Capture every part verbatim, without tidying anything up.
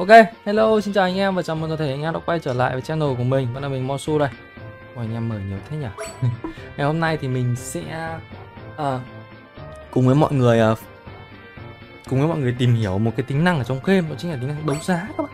Ok, hello, xin chào anh em và chào mừng toàn thể anh em đã quay trở lại với channel của mình. Vẫn là mình Mosu đây. Ôi, anh em mở nhiều thế nhỉ. Ngày hôm nay thì mình sẽ uh, cùng với mọi người uh, cùng với mọi người tìm hiểu một cái tính năng ở trong game, đó chính là tính năng đấu giá các bạn.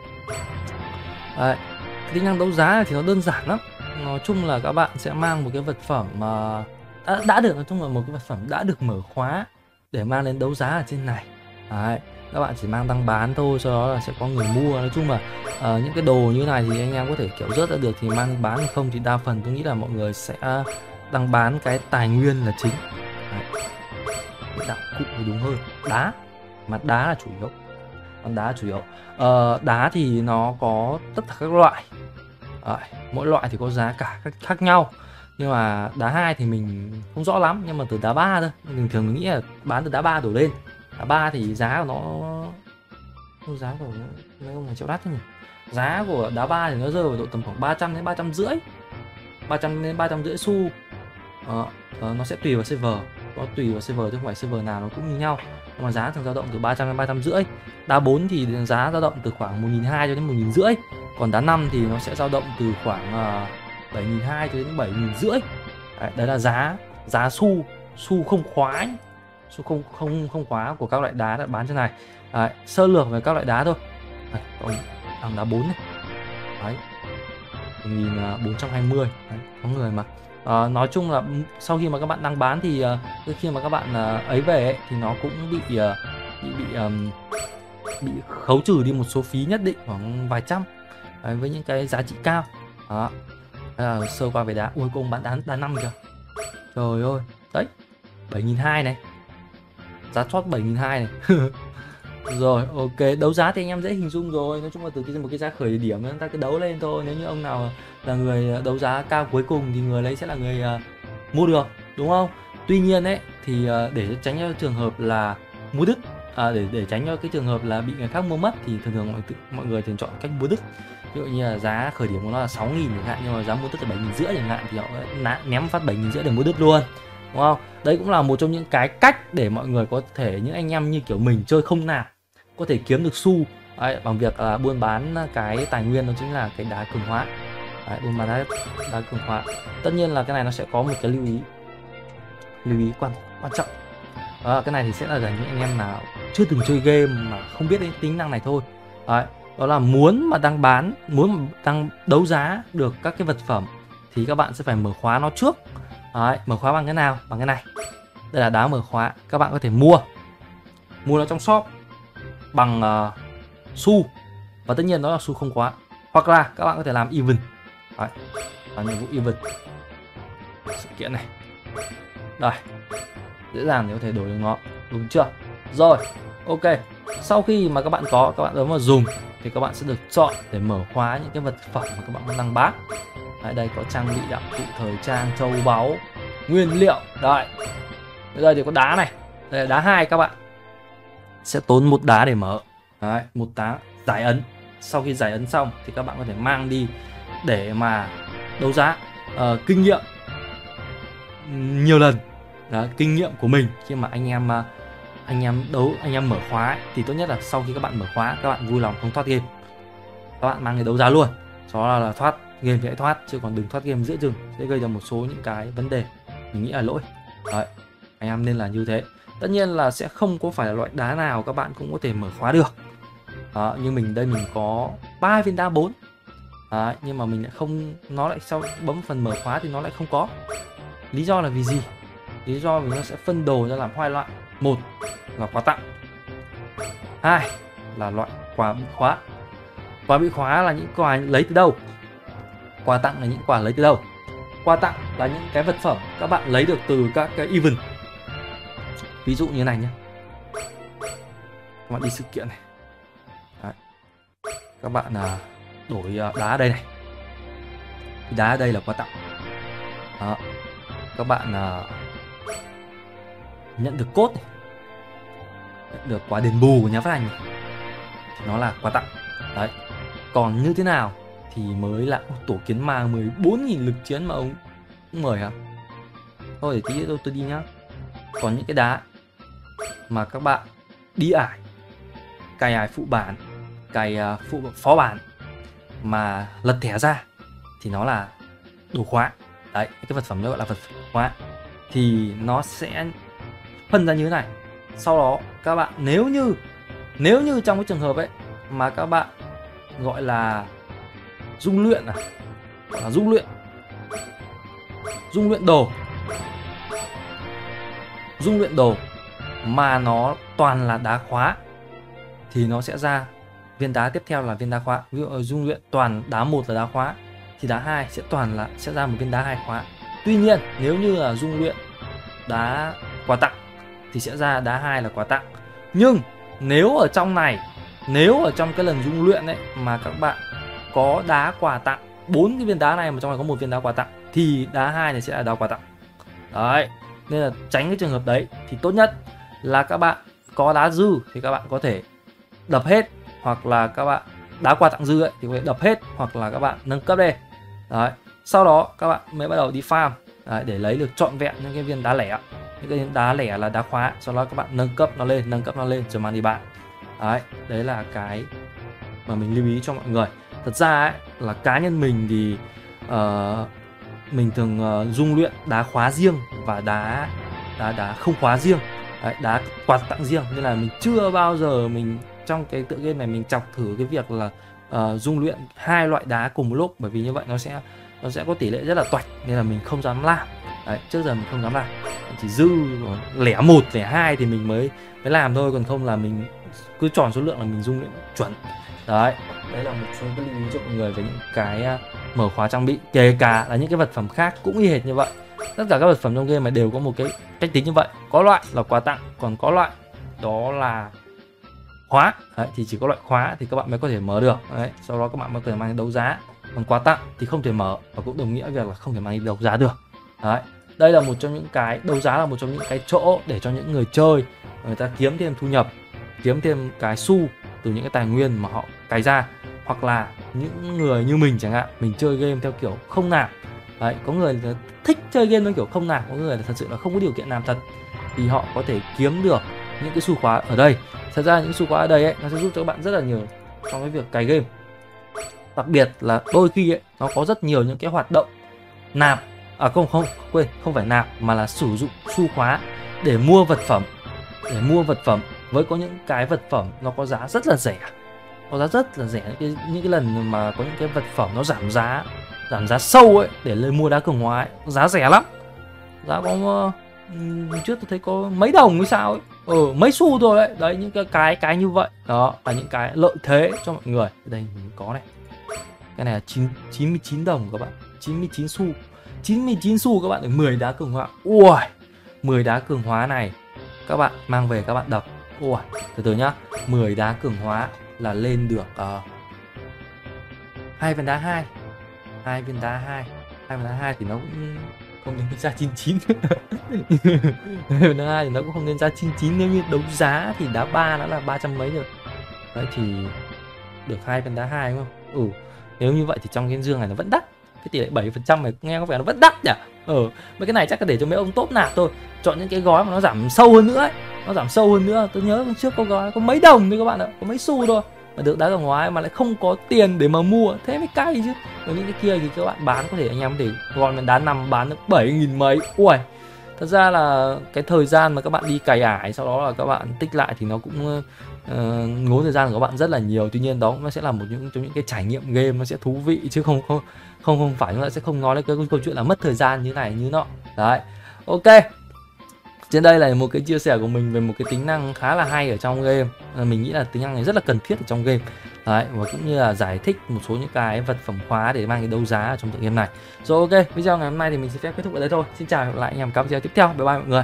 Đấy, cái tính năng đấu giá thì nó đơn giản lắm. Nói chung là các bạn sẽ mang một cái vật phẩm mà uh, đã, đã được nói chung là một cái vật phẩm đã được mở khóa để mang đến đấu giá ở trên này. Đấy, các bạn chỉ mang đăng bán thôi, sau đó là sẽ có người mua. Nói chung là uh, những cái đồ như này thì anh em có thể kiểu rớt ra được thì mang bán, không thì đa phần tôi nghĩ là mọi người sẽ đăng bán cái tài nguyên là chính. Đấy, đạo cụ thì đúng hơn, đá, mà đá là chủ yếu. Còn đá chủ yếu uh, đá thì nó có tất cả các loại. Đấy, mỗi loại thì có giá cả khác, khác nhau. Nhưng mà đá hai thì mình không rõ lắm, nhưng mà từ đá ba thôi. Bình thường mình nghĩ là bán từ đá ba đổ lên. Đá ba thì giá của nó giá của mấy ông này chịu đắt thế nhỉ. Giá của đá ba thì nó rơi vào độ tầm khoảng ba trăm đến ba trăm rưỡi, ba trăm đến ba trăm rưỡi xu. Ờ, ờ, nó sẽ tùy vào server, có tùy vào server chứ không phải server nào nó cũng như nhau. Nhưng mà giá thường dao động từ ba trăm đến ba trăm rưỡi. Đá bốn thì giá dao động từ khoảng một nghìn hai trăm cho đến một nghìn rưỡi. Còn đá năm thì nó sẽ dao động từ khoảng uh, bảy nghìn hai trăm cho đến bảy nghìn rưỡi. Đấy, đấy là giá giá xu xu không khóa nhé. Xu không không không khóa của các loại đá đã bán trên này. Đấy, sơ lược về các loại đá thôi. Đấy, còn thằng đá bốn này. Đấy, một nghìn bốn trăm hai mươi. Đấy, có người mà à, nói chung là sau khi mà các bạn đăng bán thì uh, khi mà các bạn uh, ấy về ấy, thì nó cũng bị uh, bị bị um, bị khấu trừ đi một số phí nhất định, khoảng vài trăm. Đấy, với những cái giá trị cao. Đó, à, sơ qua về đá. Ui, cô ông bán đá đá năm kìa. Trời ơi, đấy, bảy nghìn hai trăm này, giá chót bảy nghìn hai trăm này. Rồi, ok, đấu giá thì anh em dễ hình dung rồi. Nói chung là từ cái một cái giá khởi điểm chúng ta cứ đấu lên thôi. Nếu như ông nào là người đấu giá cao cuối cùng thì người đấy sẽ là người uh, mua được, đúng không? Tuy nhiên ấy thì uh, để tránh cho trường hợp là mua đứt, à, để để tránh cho cái trường hợp là bị người khác mua mất thì thường thường mọi, mọi người thường chọn cách mua đứt. Ví dụ như là giá khởi điểm của nó là sáu nghìn chẳng hạn, nhưng mà giá mua đứt là bảy nghìn rưỡi chẳng hạn, thì họ ném phát bảy nghìn rưỡi để mua đứt luôn, đúng không? Đấy cũng là một trong những cái cách để mọi người có thể, những anh em như kiểu mình chơi không nạp, có thể kiếm được xu. Đấy, bằng việc uh, buôn bán cái tài nguyên, đó chính là cái đá cường hóa. Đấy, buôn bán đá, đá cường hóa. Tất nhiên là cái này nó sẽ có một cái lưu ý lưu ý quan quan trọng. Đó, cái này thì sẽ là dành những anh em nào chưa từng chơi game mà không biết đến tính năng này thôi. Đấy, đó là muốn mà đăng bán, muốn mà đăng đấu giá được các cái vật phẩm thì các bạn sẽ phải mở khóa nó trước. Đấy, mở khóa bằng cái nào? Bằng cái này. Đây là đá mở khóa. Các bạn có thể mua mua nó trong shop bằng uh, xu, và tất nhiên đó là xu không khóa, hoặc là các bạn có thể làm event. Đấy, làm nhiệm vụ event sự kiện này. Đây, dễ dàng để có thể đổi được nó, đúng chưa? Rồi, ok. Sau khi mà các bạn có, các bạn bấm vào dùng thì các bạn sẽ được chọn để mở khóa những cái vật phẩm mà các bạn muốn đăng bán. Đấy, đây có trang bị đạo cụ thời trang, châu báu, nguyên liệu. Đây, đây thì có đá này, đây là đá hai, các bạn sẽ tốn một đá để mở. Đấy, một đá giải ấn. Sau khi giải ấn xong thì các bạn có thể mang đi để mà đấu giá. uh, kinh nghiệm nhiều lần. Đó, kinh nghiệm của mình khi mà anh em uh, anh em đấu, anh em mở khóa ấy, thì tốt nhất là sau khi các bạn mở khóa, các bạn vui lòng không thoát game, các bạn mang đi đấu giá luôn. Đó là, là thoát game thì hãy thoát, chứ còn đừng thoát game giữa chừng, sẽ gây ra một số những cái vấn đề mình nghĩ là lỗi. Đấy, anh em nên là như thế. Tất nhiên là sẽ không có phải là loại đá nào các bạn cũng có thể mở khóa được. Đó, như mình đây mình có ba viên đá bốn. Đấy, nhưng mà mình lại không, nó lại sau bấm phần mở khóa thì nó lại không có. Lý do là vì gì? Lý do vì nó sẽ phân đồ ra làm hai loại. Một là quà tặng, hai là loại quà bị khóa. Quà bị khóa là những quà lấy từ đâu? Quà tặng là những quà lấy từ đâu? Quà tặng là những cái vật phẩm các bạn lấy được từ các cái event. Ví dụ như này nhé, các bạn đi sự kiện này. Đấy, các bạn à, đổi đá đây này, đá đây là quà tặng. Đó, các bạn à, nhận được cốt này, nhận được quà đền bù của nhà phát hành này, thì nó là quà tặng. Đấy, còn như thế nào thì mới là tổ kiến ma mười bốn nghìn lực chiến mà ông cũng mời hả? Thôi để tí tôi tôi đi nhá. Còn những cái đá mà các bạn đi ải, cày ải phụ bản, cái uh, phụ phó bản mà lật thẻ ra thì nó là đồ khóa. Đấy, cái vật phẩm nó gọi là vật phẩm khóa. Thì nó sẽ phân ra như thế này. Sau đó các bạn nếu như nếu như trong cái trường hợp ấy mà các bạn gọi là dung luyện à, gọi là dung luyện dung luyện đồ dung luyện đồ mà nó toàn là đá khóa thì nó sẽ ra viên đá tiếp theo là viên đá khóa. Ví dụ dung luyện toàn đá một là đá khóa thì đá hai sẽ toàn là sẽ ra một viên đá hai khóa. Tuy nhiên nếu như là dung luyện đá quà tặng thì sẽ ra đá hai là quà tặng. Nhưng nếu ở trong này, nếu ở trong cái lần dung luyện ấy mà các bạn có đá quà tặng, bốn cái viên đá này mà trong này có một viên đá quà tặng thì đá hai này sẽ là đá quà tặng. Đấy, nên là tránh cái trường hợp đấy thì tốt nhất là các bạn có đá dư thì các bạn có thể đập hết, hoặc là các bạn đá quà tặng dư ấy thì có thể đập hết, hoặc là các bạn nâng cấp lên. Đấy, sau đó các bạn mới bắt đầu đi farm. Đấy, để lấy được trọn vẹn những cái viên đá lẻ. Những cái đá lẻ là đá khóa, sau đó các bạn nâng cấp nó lên, nâng cấp nó lên rồi mang đi bạn. Đấy, đấy là cái mà mình lưu ý cho mọi người. Thật ra ấy, là cá nhân mình thì uh, mình thường uh, dung luyện đá khóa riêng và đá đá đá không khóa riêng. Đấy, đá quà tặng riêng, nên là mình chưa bao giờ mình trong cái tựa game này mình chọc thử cái việc là uh, dung luyện hai loại đá cùng một lúc, bởi vì như vậy nó sẽ nó sẽ có tỷ lệ rất là toạch, nên là mình không dám làm. Đấy, trước giờ mình không dám làm, chỉ dư lẻ một lẻ hai thì mình mới mới làm thôi, còn không là mình cứ tròn số lượng là mình dung luyện chuẩn. Đấy, đấy là một số cái lưu ý cho mọi người về những cái uh, mở khóa trang bị, kể cả là những cái vật phẩm khác cũng y hệt như vậy. Tất cả các vật phẩm trong game này đều có một cái cách tính như vậy, có loại là quà tặng, còn có loại đó là khóa. Đấy, thì chỉ có loại khóa thì các bạn mới có thể mở được. Đấy, sau đó các bạn mới có thể mang đi đấu giá, còn quà tặng thì không thể mở, và cũng đồng nghĩa việc là không thể mang đi đấu giá được. Đấy, đây là một trong những cái đấu giá là một trong những cái chỗ để cho những người chơi người ta kiếm thêm thu nhập, kiếm thêm cái xu từ những cái tài nguyên mà họ cày ra. Hoặc là những người như mình chẳng hạn, mình chơi game theo kiểu không nạp. Đấy, có người thích chơi game theo kiểu không nạp, có người là thật sự là không có điều kiện làm thật, thì họ có thể kiếm được những cái xu khóa ở đây. Thật ra những xu khóa ở đây ấy, nó sẽ giúp cho các bạn rất là nhiều trong cái việc cày game. Đặc biệt là đôi khi ấy, nó có rất nhiều những cái hoạt động nạp, à không không quên, không phải nạp mà là sử dụng xu khóa để mua vật phẩm, để mua vật phẩm với có những cái vật phẩm nó có giá rất là rẻ, có giá rất là rẻ. Những cái, những cái lần mà có những cái vật phẩm nó giảm giá, giảm giá sâu ấy để lên mua đá cường hóa ấy, giá rẻ lắm, giá có uh, trước tôi thấy có mấy đồng hay sao ấy, ừ, mấy xu thôi đấy. Đấy, những cái cái cái như vậy đó là những cái lợi thế cho mọi người. Đây mình có này, cái này là chín mươi chín đồng các bạn, chín mươi chín xu, chín mươi chín xu các bạn để mười đá cường hóa. Ui, mười đá cường hóa này các bạn mang về các bạn đập. Ui, từ từ nhá, mười đá cường hóa là lên được uh, hai viên đá hai, hai viên đá hai, hai viên đá hai thì nó cũng không nên ra chín mươi chín. hai viên đá hai thì nó cũng không nên ra chín mươi chín. Nếu như đấu giá thì đá ba nó là ba trăm mấy rồi. Đấy thì được hai viên đá hai đúng không? Ừ, nếu như vậy thì trong cái dương này nó vẫn đắt. Cái tỷ lệ bảy phần trăm này nghe có vẻ nó vẫn đắt nhỉ? Ừ, mấy cái này chắc là để cho mấy ông top nạp thôi. Chọn những cái gói mà nó giảm sâu hơn nữa ấy. Nó giảm sâu hơn nữa. Tôi nhớ trước có gói có mấy đồng thôi các bạn ạ, có mấy xu thôi mà được đá cường hóa mà lại không có tiền để mà mua, thế mới cay chứ. Còn những cái kia thì các bạn bán có thể, anh em có thể gọn mình đá năm bán được bảy nghìn mấy. Ui, thật ra là cái thời gian mà các bạn đi cày ải sau đó là các bạn tích lại thì nó cũng uh, ngốn thời gian của các bạn rất là nhiều. Tuy nhiên đó nó sẽ là một những trong những cái trải nghiệm game nó sẽ thú vị, chứ không không không không phải chúng ta sẽ không nói đến cái câu chuyện là mất thời gian như này như nọ. Đấy, ok. Trên đây là một cái chia sẻ của mình về một cái tính năng khá là hay ở trong game. Mình nghĩ là tính năng này rất là cần thiết ở trong game. Đấy, và cũng như là giải thích một số những cái vật phẩm khóa để mang cái đấu giá ở trong tựa game này. Rồi ok, video ngày hôm nay thì mình xin phép kết thúc ở đây thôi. Xin chào và hẹn gặp lại anh em các video tiếp theo. Bye bye mọi người.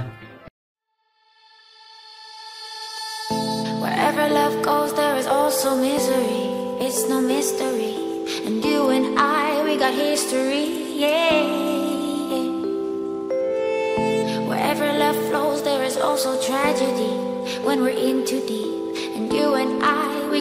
Wherever love goes there is also misery. It's no mystery. And you and I, we got history. Yeah. Wherever love flows there is also tragedy when we're in too deep. And you and I